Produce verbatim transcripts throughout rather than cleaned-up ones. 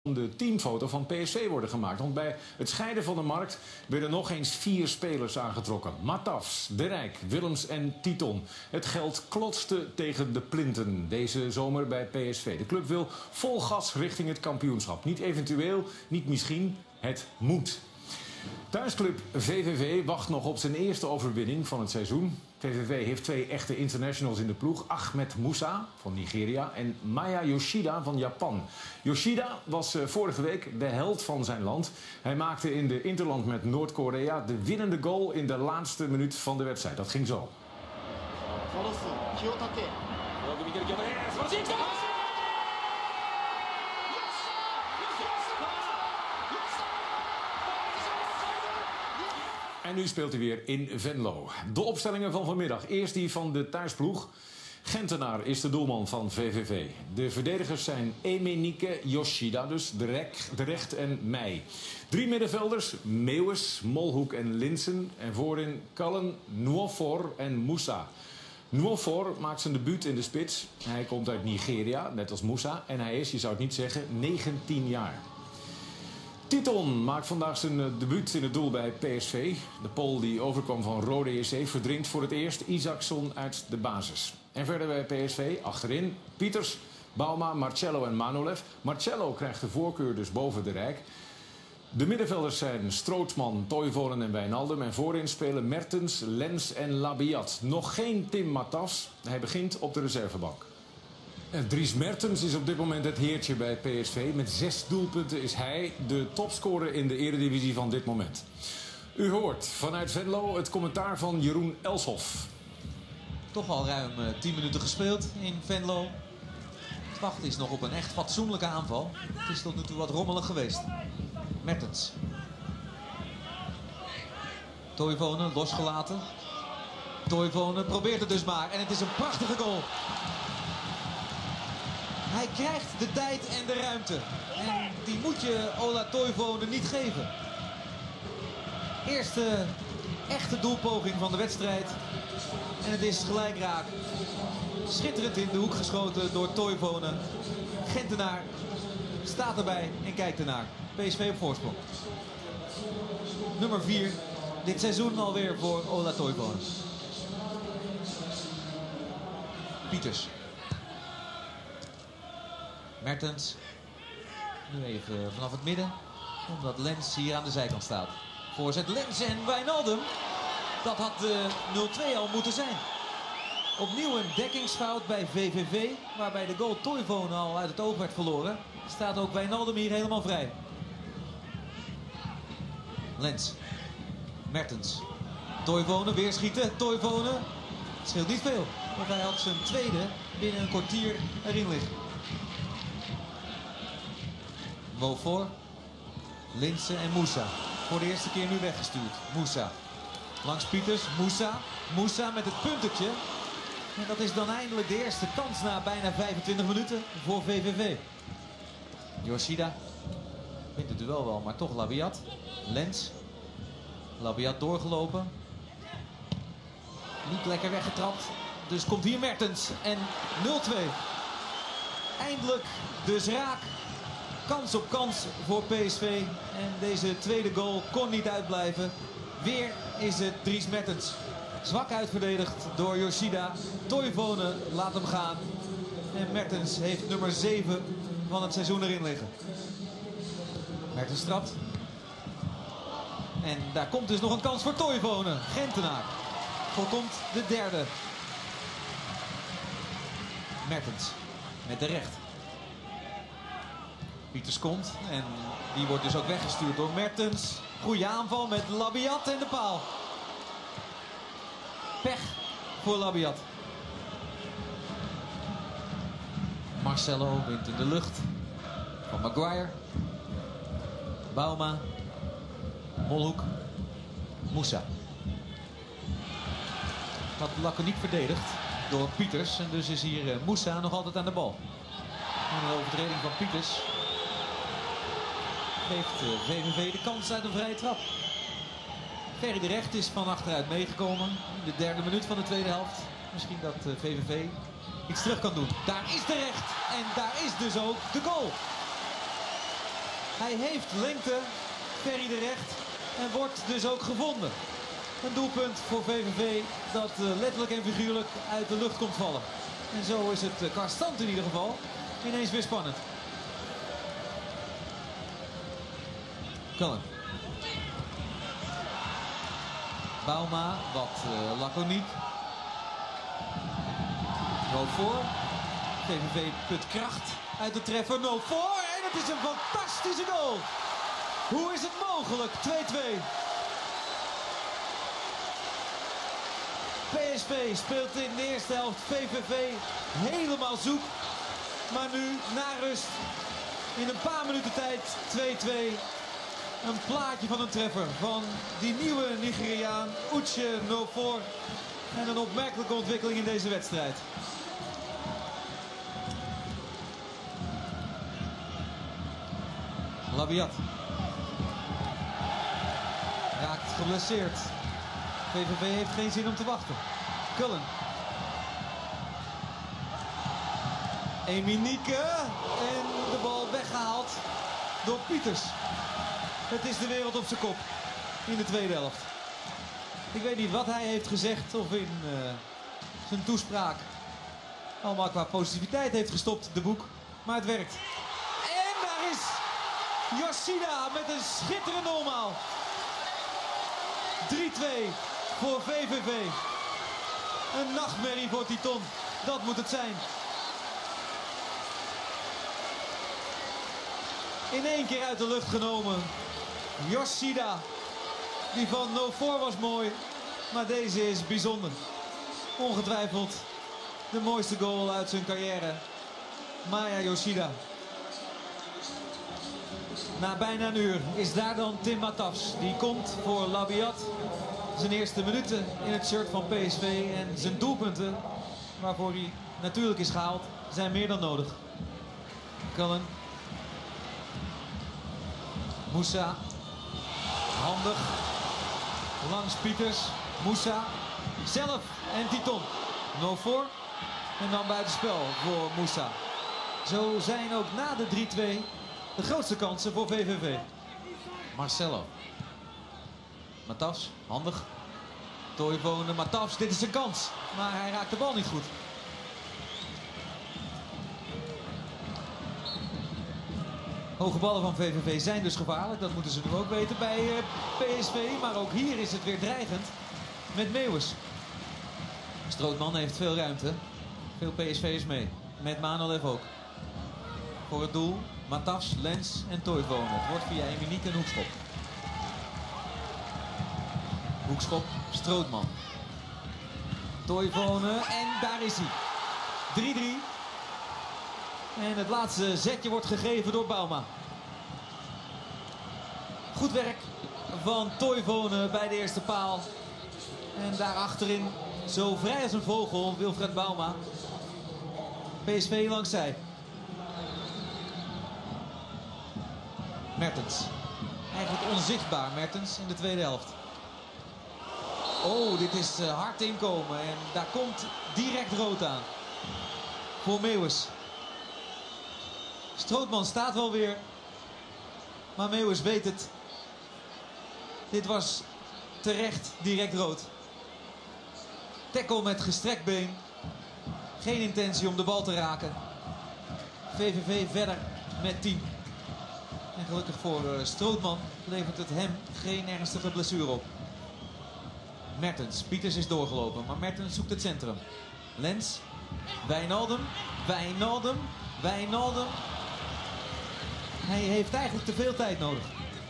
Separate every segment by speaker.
Speaker 1: de teamfoto van P S V worden gemaakt. Want bij het scheiden van de markt werden nog eens vier spelers aangetrokken. Matafs, De Rijk, Willems en Titon. Het geld klotste tegen de plinten deze zomer bij P S V. De club wil vol gas richting het kampioenschap. Niet eventueel, niet misschien, het moet. Thuisclub V V V wacht nog op zijn eerste overwinning van het seizoen. V V V heeft twee echte internationals in de ploeg. Ahmed Musa van Nigeria en Maya Yoshida van Japan. Yoshida was uh, vorige week de held van zijn land. Hij maakte in de interland met Noord-Korea de winnende goal in de laatste minuut van de wedstrijd. Dat ging zo. En nu speelt hij weer in Venlo. De opstellingen van vanmiddag. Eerst die van de thuisploeg. Gentenaar is de doelman van V V V. De verdedigers zijn Emenike, Yoshida, dus de, rek, de Recht en Meij. Drie middenvelders, Meeuwis, Molhoek en Linsen. En voorin Cullen, Nwofor en Musa. Nwofor maakt zijn debuut in de spits. Hij komt uit Nigeria, net als Musa. En hij is, je zou het niet zeggen, negentien jaar. Titon maakt vandaag zijn debuut in het doel bij P S V. De Pool die overkwam van Rode J C verdringt voor het eerst Isaacson uit de basis. En verder bij P S V achterin Pieters, Bauma, Marcello en Manolev. Marcello krijgt de voorkeur dus boven De Rijk. De middenvelders zijn Strootsman, Toivonen en Wijnaldum. En voorin spelen Mertens, Lens en Labiat. Nog geen Tim Matafs. Hij begint op de reservebank. En Dries Mertens is op dit moment het heertje bij P S V. Met zes doelpunten is hij de topscorer in de eredivisie van dit moment. U hoort vanuit Venlo het commentaar van Jeroen Elshoff.
Speaker 2: Toch al ruim tien minuten gespeeld in Venlo. Het wachten is nog op een echt fatsoenlijke aanval. Het is tot nu toe wat rommelig geweest. Mertens. Toivonen losgelaten. Toivonen probeert het dus maar. En het is een prachtige goal. Hij krijgt de tijd en de ruimte. En die moet je Ola Toivonen niet geven. Eerste echte doelpoging van de wedstrijd. En het is gelijk raak. Schitterend in de hoek geschoten door Toivonen. Gentenaar staat erbij en kijkt ernaar. P S V op voorsprong. Nummer vier. Dit seizoen alweer voor Ola Toivonen. Pieters. Mertens. Nu even vanaf het midden. Omdat Lens hier aan de zijkant staat. Voorzet Lens en Wijnaldum. Dat had de nul twee al moeten zijn. Opnieuw een dekkingsfout bij V V V. Waarbij de goal Toivonen al uit het oog werd verloren. Staat ook Wijnaldum hier helemaal vrij. Lens. Mertens. Toivonen weer schieten. Toivonen. Het scheelt niet veel. Want hij had zijn tweede binnen een kwartier erin liggen. Nwofor, Linsen en Musa. Voor de eerste keer nu weggestuurd. Musa. Langs Pieters. Musa. Musa met het puntetje. En dat is dan eindelijk de eerste kans na bijna vijfentwintig minuten voor V V V. Yoshida. Wint het duel wel, maar toch Labiat. Lens. Labiat doorgelopen. Niet lekker weggetrapt. Dus komt hier Mertens. En nul twee. Eindelijk dus raak. Kans op kans voor P S V. En deze tweede goal kon niet uitblijven. Weer is het Dries Mertens. Zwak uitverdedigd door Yoshida. Toivonen laat hem gaan. En Mertens heeft nummer zeven van het seizoen erin liggen. Mertens trapt. En daar komt dus nog een kans voor Toivonen. Gentenaar voorkomt de derde. Mertens met de recht. Pieters komt en die wordt dus ook weggestuurd door Mertens. Goeie aanval met Labiat en de paal. Pech voor Labiat. Marcello wint in de lucht van Maguire. Bauma. Molhoek. Musa. Dat laconiek verdedigd door Pieters. En dus is hier Musa nog altijd aan de bal. En de overtreding van Pieters geeft V V V de kans uit een vrije trap. Ferry de Recht is van achteruit meegekomen in de derde minuut van de tweede helft. Misschien dat V V V iets terug kan doen. Daar is de Recht en daar is dus ook de goal. Hij heeft lengte, Ferry de Recht, en wordt dus ook gevonden. Een doelpunt voor V V V dat uh, letterlijk en figuurlijk uit de lucht komt vallen. En zo is het uh, qua stand in ieder geval ineens weer spannend. Cullen. Bauma, wat uh, laconiek. No voor. V V V put kracht uit de treffer. No voor. En het is een fantastische goal. Hoe is het mogelijk? twee twee. P S V speelt in de eerste helft V V V helemaal zoek. Maar nu, na rust, in een paar minuten tijd twee twee. Een plaatje van een treffer van die nieuwe Nigeriaan, Uche Nwofor. En een opmerkelijke ontwikkeling in deze wedstrijd. Labiat. Raakt geblesseerd. V V V heeft geen zin om te wachten. Cullen. Emenike. En de bal weggehaald door Pieters. Het is de wereld op zijn kop in de tweede helft. Ik weet niet wat hij heeft gezegd of in uh, zijn toespraak allemaal qua positiviteit heeft gestopt, de boek. Maar het werkt. En daar is Yoshida met een schitterende omhaal. drie twee voor V V V. Een nachtmerrie voor Titon. Dat moet het zijn. In één keer uit de lucht genomen. Yoshida. Die van Nwofor was mooi. Maar deze is bijzonder. Ongetwijfeld de mooiste goal uit zijn carrière. Maya Yoshida. Na bijna een uur is daar dan Tim Matafs. Die komt voor Labiat. Zijn eerste minuten in het shirt van P S V. En zijn doelpunten, waarvoor hij natuurlijk is gehaald, zijn meer dan nodig. Cullen. Moussa. Handig. Langs Pieters. Moussa. Zelf en Titon. Nwofor. En dan buitenspel voor Moussa. Zo zijn ook na de drie twee de grootste kansen voor V V V. Marcelo. Matafs. Handig. Toivonen. Matafs. Dit is zijn kans. Maar hij raakt de bal niet goed. Hoge ballen van V V V zijn dus gevaarlijk. Dat moeten ze nu ook weten bij uh, P S V. Maar ook hier is het weer dreigend met Meeuwis. Strootman heeft veel ruimte. Veel P S V'ers mee. Met Manolev ook. Voor het doel Matafs, Lens en Toivonen. Het wordt via Emenike een hoekschop. Hoekschop, Strootman. Toivonen en daar is hij. drie drie. En het laatste zetje wordt gegeven door Bauma. Goed werk van Toivonen bij de eerste paal. En daar achterin, zo vrij als een vogel, Wilfred Bauma. P S V langs zij. Mertens. Eigenlijk onzichtbaar, Mertens, in de tweede helft. Oh, dit is uh, hard inkomen. En daar komt direct rood aan. Voor Meeuwis. Strootman staat wel weer. Maar Meeuwis weet het. Dit was terecht direct rood. Tackle met gestrekt been. Geen intentie om de bal te raken. V V V verder met tien. En gelukkig voor uh, Strootman levert het hem geen ernstige blessure op. Mertens. Pieters is doorgelopen. Maar Mertens zoekt het centrum. Lens. Wijnaldum. Wijnaldum. Wijnaldum. Hij heeft eigenlijk te veel tijd nodig.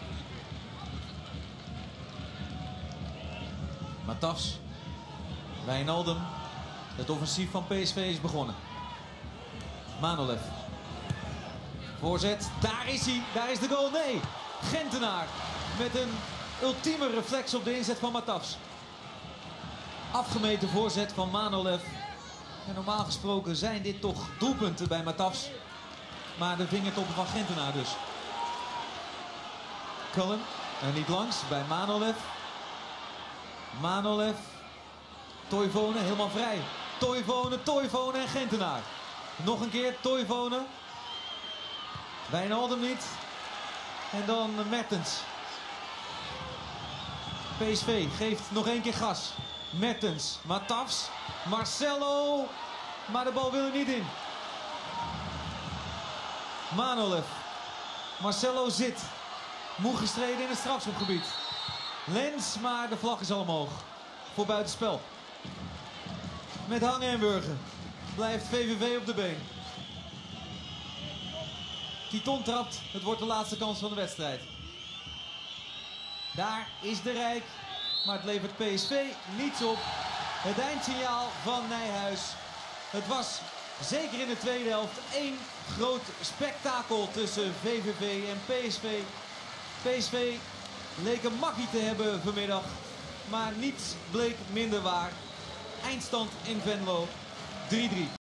Speaker 2: Matafs. Wijnaldum. Het offensief van P S V is begonnen. Manolev. Voorzet. Daar is hij. Daar is de goal. Nee. Gentenaar. Met een ultieme reflex op de inzet van Matafs. Afgemeten voorzet van Manolev. En normaal gesproken zijn dit toch doelpunten bij Matafs. Maar de vingertoppen van Gentenaar dus. Cullen. En niet langs bij Manolev. Manolev. Toivonen helemaal vrij. Toivonen, Toivonen en Gentenaar. Nog een keer Toivonen. Wijnaldum niet. En dan Mertens. P S V geeft nog één keer gas. Mertens, Matafs, Marcelo. Maar de bal wil er niet in. Manolev. Marcelo zit. Moe gestreden in het strafschopgebied. Lens, maar de vlag is al omhoog. Voor buitenspel. Met hangen en wurgen blijft V V V op de been. Titon trapt. Het wordt de laatste kans van de wedstrijd. Daar is de Rijk. Maar het levert P S V niets op. Het eindsignaal van Nijhuis. Het was zeker in de tweede helft één groot spektakel tussen V V V en P S V. P S V leek een makkie te hebben vanmiddag. Maar niets bleek minder waar. Eindstand in Venlo drie drie.